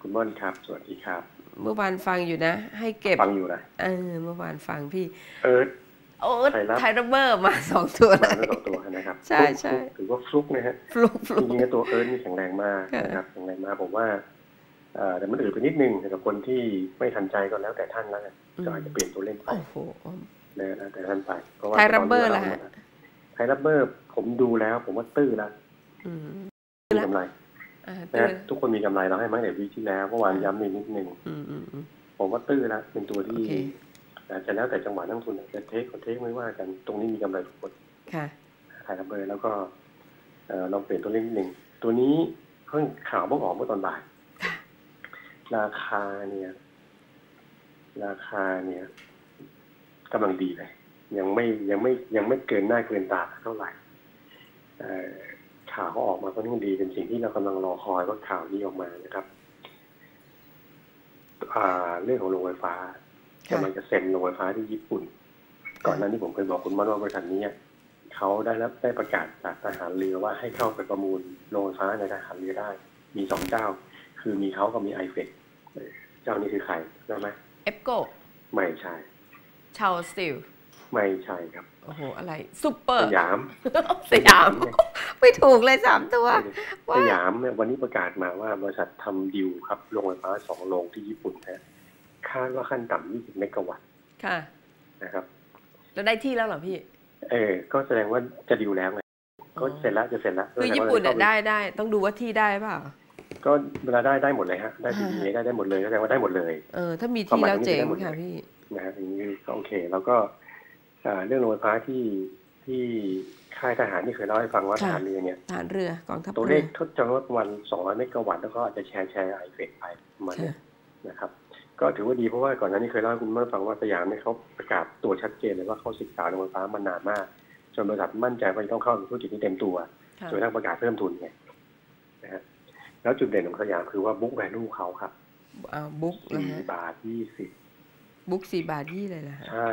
คุณม่อนครับสวัสดีครับเมื่อวานฟังอยู่นะให้เก็บฟังอยู่นะเมื่อวานฟังพี่โอ้ไทยระเบิดมา2 ตัวมาแล้ว2 ตัวนะครับใช่ใช่ถือว่าฟลุกนะฮะฟลุกจริงๆตัวนี่แข็งแรงมากนะครับแข็งแรงมากผมว่าแต่มันอื่นไปนิดนึงสำหรับคนที่ไม่ทันใจก็แล้วแต่ท่านแล้วกันก็อาจจะเปลี่ยนตัวเล่นไปนะแต่ท่านไปเพราะว่าไทยระเบิดล่ะไทยระเบิดผมดูแล้วผมว่าตื้อแล้วมีกำไรนะทุกคนมีกำไรเราให้มาตั้งแต่วีที่แล้วเมื่อวานย้ำนิดนึงผมว่าตื้อแล้วเป็นตัวที่จะแล้วแต่จังหวะนักทุนจะเทคไม่ว่ากันตรงนี้มีกำไรทุกคนไทยระเบิดแล้วก็ลองเปลี่ยนตัวเล่นนิดนึงตัวนี้เพิ่งข่าวเมื่อออกเมื่อตอนบ่ายราคาเนี่ยกำลังดีเลยยังไม่เกินหน้าเกินตาเท่าไหร่ข่าวเขาออกมาค่อนข้างดีเป็นสิ่งที่เรากำลังรอคอยว่าข่าวนี้ออกมานะครับเรื่องของโรงไฟฟ้ากำลังจะเซ็นโรงไฟฟ้าที่ญี่ปุ่นก่อนหน้านี้ผมเคยบอกคุณม่อนว่าบริษัทนี้เขาได้ประกาศจากทหารเรือว่าให้เข้าไปประมูลโรงไฟฟ้าในทหารเรือได้มี2 เจ้าคือมีเขากับมีไอเฟกเจ้านี้คือใครรู้ไหมเอฟโก้ไม่ใช่ชาวสตีลไม่ใช่ครับโอ้โหอะไรซุปเปอร์สยามไม่ถูกเลย3 ตัวสยามเนี่ยวันนี้ประกาศมาว่าบริษัททำดีลครับโรงไฟฟ้า2 โรงที่ญี่ปุ่นนะคาดว่าขั้นต่ำ20 เมกะวัตต์ค่ะนะครับแล้วได้ที่แล้วเหรอพี่ก็แสดงว่าจะดีลแล้วไงก็เสร็จแล้วคือญี่ปุ่นเนี่ยได้ต้องดูว่าที่ได้เปล่าก็เวลาได้หมดเลยฮะได้ที่นี้ได้หมดเลยก็แสดงว่าได้หมดเลยถ้ามีที่แล้วเจ๋งค่ะพี่นะฮะอย่างนี้ก็โอเคแล้วก็เรื่องโรงไฟฟ้าที่ค่ายทหารที่เคยเล่าให้ฟังว่าทหารเรือเนี่ยทหารเรือกองทัพตัวเลขทดจำนวนวัน200 เมกะวัตต์แล้วก็อาจจะแชร์ไอเฟกไปมาเนี่ยนะครับก็ถือว่าดีเพราะว่าก่อนหน้านี้เคยเล่าให้คุณเมื่อฟังว่าสยามเนี่ยเขาประกาศตัวชัดเจนเลยว่าเขาศึกษาโรงไฟฟ้ามานานมากจนบริษัทมั่นใจว่าจะต้องเข้าธุรกิจนี้เต็มตัวจนทั้งประกาศเพิ่มทุนไงนะฮะแล้วจุดเด่นของสยามคือว่าบุ๊กแวลูเขาครับบุ๊ก 4.20 บาทบุ๊ก4 บาท20เลยนะฮะใช่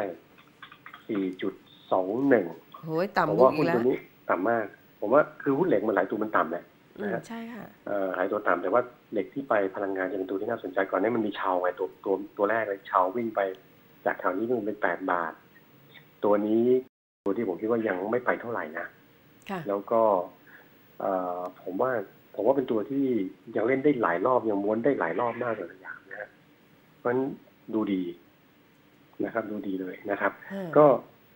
4.21 โหยต่ำบุ๊กอีกแล้วตัวนี้ต่ำมากผมว่าคือหุ้นเหล็กมันหลายตัวมันต่ำแหละนะฮะใช่ค่ะหลายตัวต่ำแต่ว่าเหล็กที่ไปพลังงานจะเป็นตัวที่น่าสนใจก่อนนี้มันมีชาวไงตัวแรกเลยชาววิ่งไปจากแถวนี้มันเป็น8 บาทตัวนี้ตัวที่ผมคิดว่ายังไม่ไปเท่าไหร่นะแล้วก็ผมว่าเป็นตัวที่ยังเล่นได้หลายรอบยังม้วนได้หลายรอบมากเลยอย่างนะฮะเพราะฉะนั้นดูดีนะครับดูดีเลยนะครับก็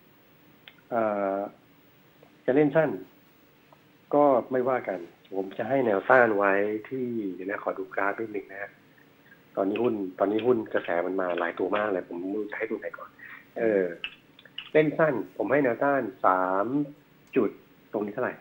จะเล่นสั้นก็ไม่ว่ากันผมจะให้แนวต้านไว้ที่เดี๋ยวนะขอดูกราฟนิดนึงนะฮะตอนนี้หุ้นกระแสมันมาหลายตัวมากเลยผมจะให้ดูไหนก่อนเล่นสั้นผมให้แนวต้าน3 จุดตรงนี้เท่าไหร่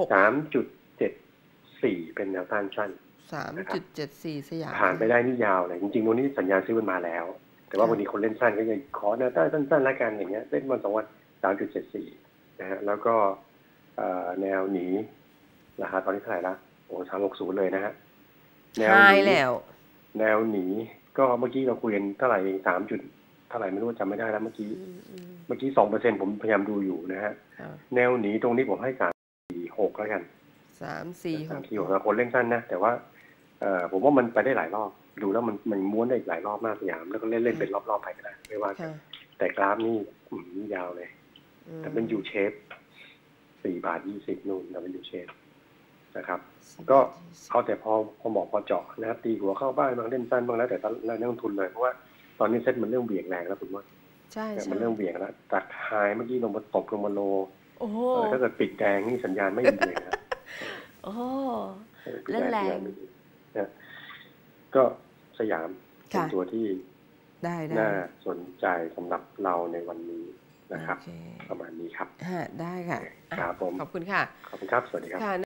3.74เป็นแนวต้านสั้น 3.74 สยามผ่านไปได้นี่ยาวเลยจริงๆตรงนี้สัญญาณซื้อมันมาแล้วแต่ว่าวันนี้คนเล่นสั้นก็ยังขอแนวต้านสั้นๆละกันอย่างเงี้ยเล่นวัน2 วัน3.74นะฮะแล้วก็แนวหนีราคาตอนนี้เท่าไหร่ละ360เลยนะฮะแนวหนีแล้วแนวหนีก็เมื่อกี้เราคุยกันเท่าไหร่เอง3 จุดเท่าไหร่ไม่รู้จำไม่ได้แล้วเมื่อกี้ 2% ผมพยายามดูอยู่นะฮะแนวหนีตรงนี้ผมให้346แล้วกัน 346 คนเล่นสั้นนะแต่ว่าผมว่ามันไปได้หลายรอบดูแล้วมันม้วนได้หลายรอบมากสยามแล้วก็เล่นเป็นรอบๆไปก็ได้ไม่ว่ากันแต่กราฟนี่ยาวเลยแต่เป็นยูเชฟ4.20 บาทนู่นแต่เป็นยูเชฟนะครับก็เอาแต่พอเหมาะพอเจาะนะครับตีหัวเข้าบ้านบางเล่นสั้นบางแล้วแต่เรานักลงทุนเลยเพราะว่าตอนนี้เซ็ตมันเริ่มเบี่ยงแรงแล้วคุณว่าใช่มันเริ่มเบี่ยงแล้วจากไฮเมื่อกี้ลงมาตบลงมาโลถ้าเกิดปิดแดงนี่สัญญาณไม่ดีเลยนะโอ้เล่นแรงก็สยามเป็นตัวที่น่าสนใจสำหรับเราในวันนี้นะครับประมาณนี้ครับได้ค่ะครับผมขอบคุณค่ะขอบคุณครับสวัสดีครับ